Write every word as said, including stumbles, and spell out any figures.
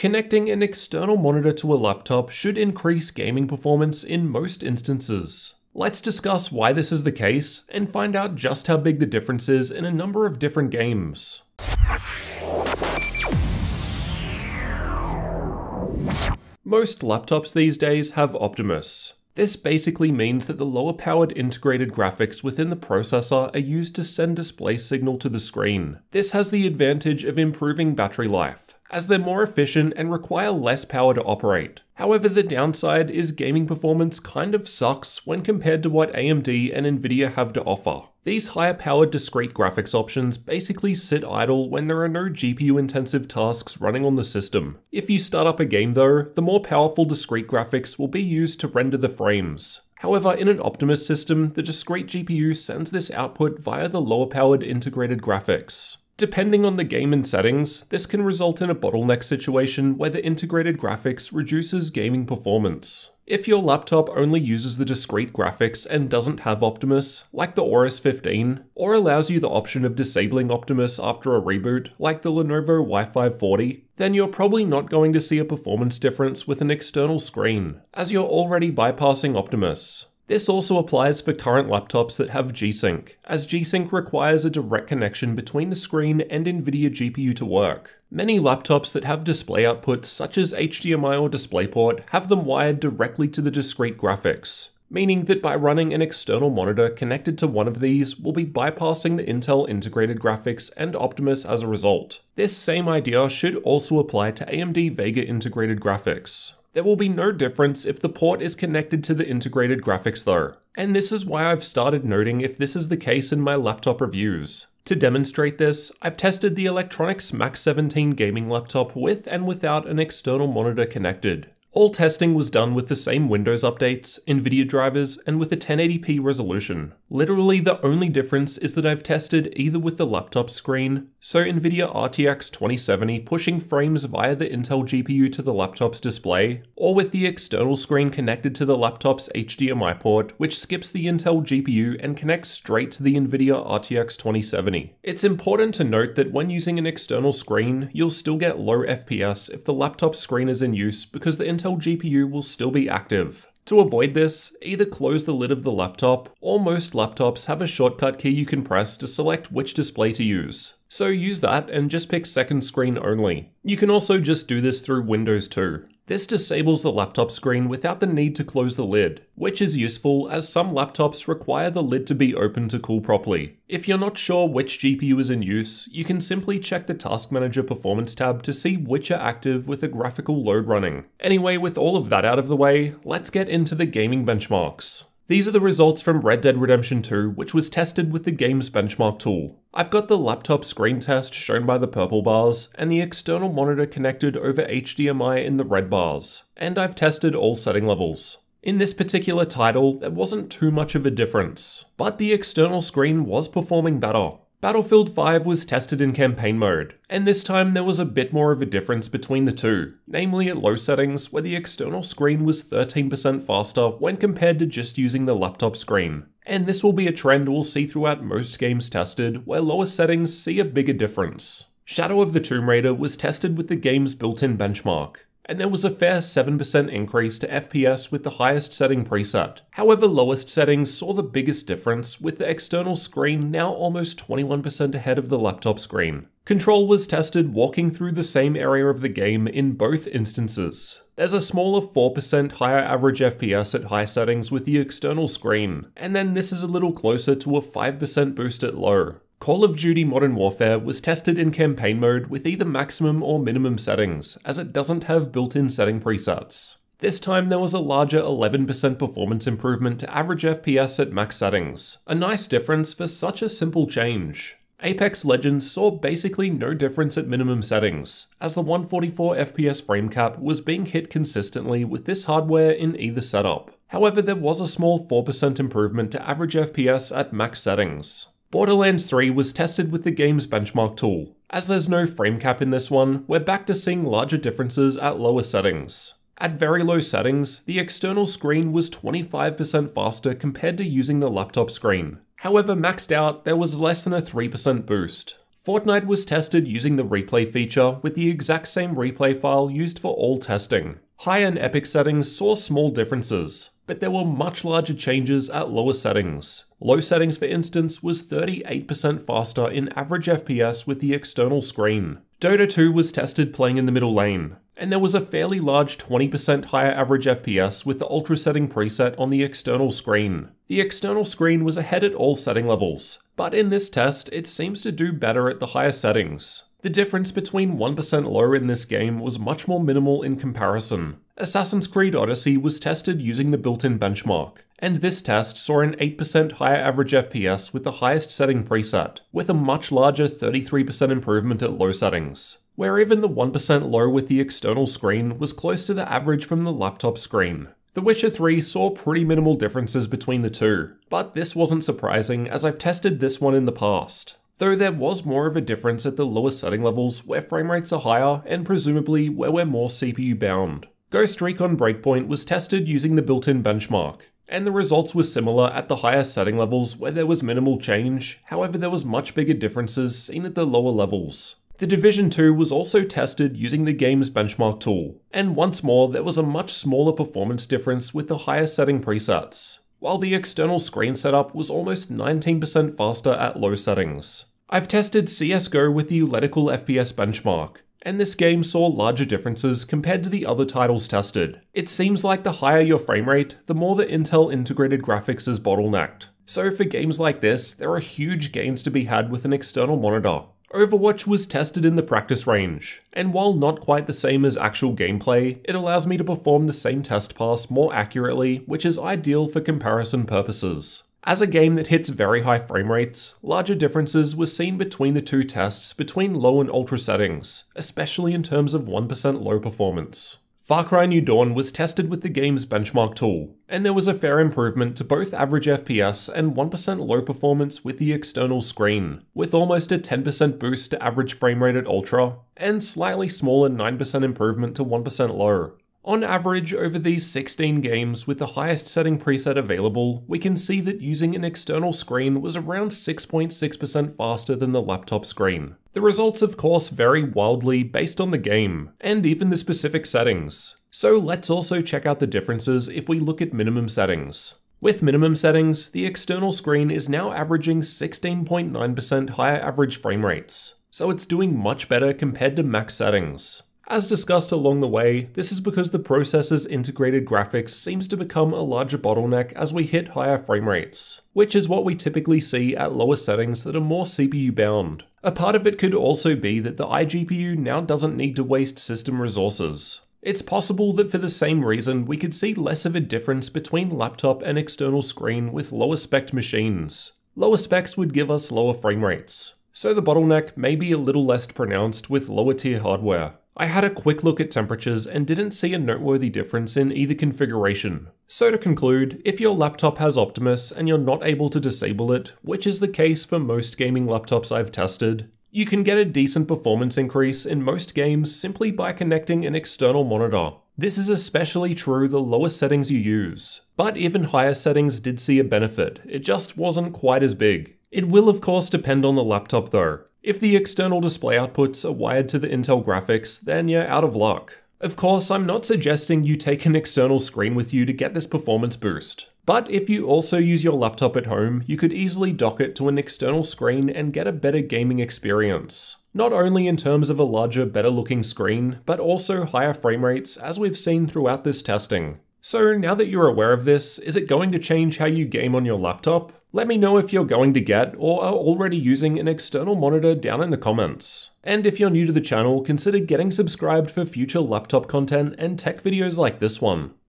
Connecting an external monitor to a laptop should increase gaming performance in most instances. Let's discuss why this is the case and find out just how big the difference is in a number of different games. Most laptops these days have Optimus. This basically means that the lower powered integrated graphics within the processor are used to send display signal to the screen. This has the advantage of improving battery life, as they're more efficient and require less power to operate. However, the downside is gaming performance kind of sucks when compared to what A M D and Nvidia have to offer. These higher powered discrete graphics options basically sit idle when there are no G P U intensive tasks running on the system. If you start up a game though, the more powerful discrete graphics will be used to render the frames. However, in an Optimus system, the discrete G P U sends this output via the lower powered integrated graphics. Depending on the game and settings, this can result in a bottleneck situation where the integrated graphics reduces gaming performance. If your laptop only uses the discrete graphics and doesn't have Optimus, like the Aorus fifteen, or allows you the option of disabling Optimus after a reboot, like the Lenovo Y five forty, then you're probably not going to see a performance difference with an external screen, as you're already bypassing Optimus. This also applies for current laptops that have G-Sync, as G-Sync requires a direct connection between the screen and Nvidia G P U to work. Many laptops that have display outputs such as H D M I or DisplayPort have them wired directly to the discrete graphics, meaning that by running an external monitor connected to one of these, we'll be bypassing the Intel integrated graphics and Optimus as a result. This same idea should also apply to A M D Vega integrated graphics. There will be no difference if the port is connected to the integrated graphics though, and this is why I've started noting if this is the case in my laptop reviews. To demonstrate this, I've tested the Electronics Max seventeen gaming laptop with and without an external monitor connected. All testing was done with the same Windows updates, Nvidia drivers, and with a ten eighty p resolution. Literally the only difference is that I've tested either with the laptop screen, so Nvidia R T X twenty seventy pushing frames via the Intel G P U to the laptop's display, or with the external screen connected to the laptop's H D M I port, which skips the Intel G P U and connects straight to the Nvidia R T X twenty seventy. It's important to note that when using an external screen, you'll still get low F P S if the laptop screen is in use because the Intel G P U will still be active. To avoid this, either close the lid of the laptop, or most laptops have a shortcut key you can press to select which display to use. So use that and just pick second screen only. You can also just do this through Windows too. This disables the laptop screen without the need to close the lid, which is useful as some laptops require the lid to be open to cool properly. If you're not sure which G P U is in use, you can simply check the Task Manager Performance tab to see which are active with a graphical load running. Anyway, with all of that out of the way, let's get into the gaming benchmarks. These are the results from Red Dead Redemption two, which was tested with the game's benchmark tool. I've got the laptop screen test shown by the purple bars, and the external monitor connected over H D M I in the red bars, and I've tested all setting levels. In this particular title, there wasn't too much of a difference, but the external screen was performing better. Battlefield five was tested in campaign mode, and this time there was a bit more of a difference between the two, namely at low settings where the external screen was thirteen percent faster when compared to just using the laptop screen. And this will be a trend we'll see throughout most games tested, where lower settings see a bigger difference. Shadow of the Tomb Raider was tested with the game's built-in benchmark, and there was a fair seven percent increase to F P S with the highest setting preset. However, lowest settings saw the biggest difference, with the external screen now almost twenty-one percent ahead of the laptop screen. Control was tested walking through the same area of the game in both instances. There's a smaller four percent higher average F P S at high settings with the external screen, and then this is a little closer to a five percent boost at low. Call of Duty Modern Warfare was tested in campaign mode with either maximum or minimum settings, as it doesn't have built-in setting presets. This time there was a larger eleven percent performance improvement to average F P S at max settings, a nice difference for such a simple change. Apex Legends saw basically no difference at minimum settings, as the one forty-four F P S frame cap was being hit consistently with this hardware in either setup. However, there was a small four percent improvement to average F P S at max settings. Borderlands three was tested with the game's benchmark tool. As there's no frame cap in this one, we're back to seeing larger differences at lower settings. At very low settings, the external screen was twenty-five percent faster compared to using the laptop screen. However, maxed out, there was less than a three percent boost. Fortnite was tested using the replay feature with the exact same replay file used for all testing. High and epic settings saw small differences, but there were much larger changes at lower settings. Low settings, for instance, was thirty-eight percent faster in average F P S with the external screen. Dota two was tested playing in the middle lane, and there was a fairly large twenty percent higher average F P S with the ultra setting preset on the external screen. The external screen was ahead at all setting levels, but in this test, it seems to do better at the higher settings. The difference between one percent low in this game was much more minimal in comparison. Assassin's Creed Odyssey was tested using the built-in benchmark, and this test saw an eight percent higher average F P S with the highest setting preset, with a much larger thirty-three percent improvement at low settings, where even the one percent low with the external screen was close to the average from the laptop screen. The Witcher three saw pretty minimal differences between the two, but this wasn't surprising as I've tested this one in the past. Though there was more of a difference at the lower setting levels where frame rates are higher and presumably where we're more C P U bound. Ghost Recon Breakpoint was tested using the built-in benchmark, and the results were similar at the higher setting levels where there was minimal change, however there was much bigger differences seen at the lower levels. The Division two was also tested using the game's benchmark tool, and once more there was a much smaller performance difference with the higher setting presets, while the external screen setup was almost nineteen percent faster at low settings. I've tested C S G O with the Electrical F P S benchmark, and this game saw larger differences compared to the other titles tested. It seems like the higher your frame rate, the more the Intel integrated graphics is bottlenecked. So for games like this, there are huge gains to be had with an external monitor. Overwatch was tested in the practice range, and while not quite the same as actual gameplay, it allows me to perform the same test pass more accurately, which is ideal for comparison purposes. As a game that hits very high frame rates, larger differences were seen between the two tests between low and ultra settings, especially in terms of one percent low performance. Far Cry New Dawn was tested with the game's benchmark tool, and there was a fair improvement to both average F P S and one percent low performance with the external screen, with almost a ten percent boost to average frame rate at ultra, and slightly smaller nine percent improvement to one percent low. On average, over these sixteen games with the highest setting preset available, we can see that using an external screen was around six point six percent faster than the laptop screen. The results of course vary wildly based on the game, and even the specific settings. So let's also check out the differences if we look at minimum settings. With minimum settings, the external screen is now averaging sixteen point nine percent higher average frame rates, so it's doing much better compared to max settings. As discussed along the way, this is because the processor's integrated graphics seems to become a larger bottleneck as we hit higher frame rates, which is what we typically see at lower settings that are more C P U bound. A part of it could also be that the iGPU now doesn't need to waste system resources. It's possible that for the same reason we could see less of a difference between laptop and external screen with lower spec machines. Lower specs would give us lower frame rates, so the bottleneck may be a little less pronounced with lower tier hardware. I had a quick look at temperatures and didn't see a noteworthy difference in either configuration. So to conclude, if your laptop has Optimus and you're not able to disable it, which is the case for most gaming laptops I've tested, you can get a decent performance increase in most games simply by connecting an external monitor. This is especially true the lower settings you use, but even higher settings did see a benefit, it just wasn't quite as big. It will of course depend on the laptop though. If the external display outputs are wired to the Intel graphics, then you're out of luck. Of course, I'm not suggesting you take an external screen with you to get this performance boost. But if you also use your laptop at home, you could easily dock it to an external screen and get a better gaming experience. Not only in terms of a larger, better looking screen, but also higher frame rates as we've seen throughout this testing. So now that you're aware of this, is it going to change how you game on your laptop? Let me know if you're going to get or are already using an external monitor down in the comments. And if you're new to the channel, consider getting subscribed for future laptop content and tech videos like this one.